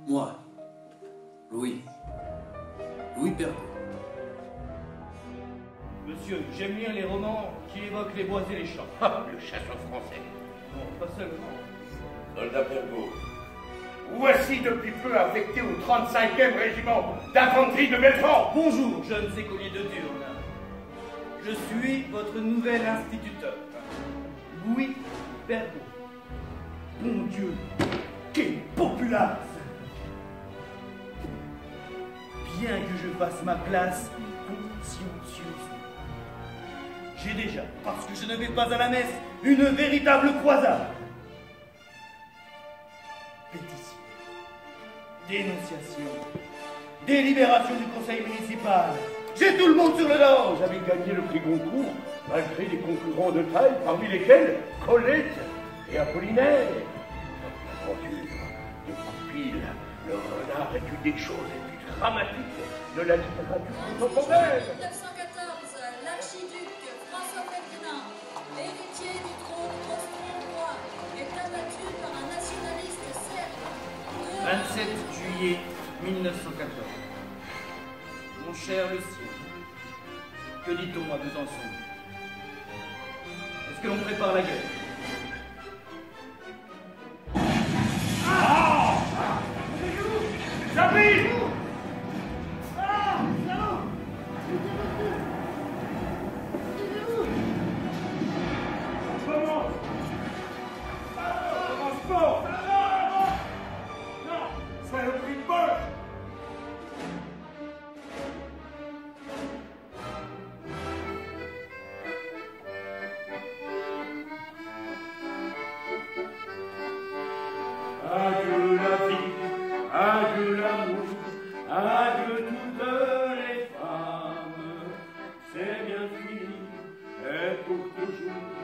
Moi, Louis Pergaud. Monsieur, j'aime lire les romans qui évoquent les bois et les champs. Ah, le chasseur français. Non, pas seulement. Soldat Pergaud, voici depuis peu affecté au 35e régiment d'infanterie de Belfort. Bonjour, jeunes écoliers de Durne. Je suis votre nouvel instituteur, Louis Pergaud. Mon Dieu, quelle populace! Bien que je fasse ma classe consciencieusement, j'ai déjà, parce que je ne vais pas à la messe, une véritable croisade. Pétition, dénonciation, délibération du conseil municipal. J'ai tout le monde sur le dos. Vous avez gagné le prix Goncourt, malgré des concurrents de taille, parmi lesquels Colette et Apollinaire. L'aventure de Goupil, le renard est une des choses les plus dramatiques de la littérature contemporaine. 1914, l'archiduc François Ferdinand, héritier du trône austro-hongrois, est abattu par un nationaliste serbe. 27 juillet 1914. Mon cher Lucien, que dit-on à Besançon? Est-ce que l'on prépare la guerre? J'arrive! Adieu la vie, adieu l'amour, adieu toutes les femmes. C'est bien fini, et pour toujours.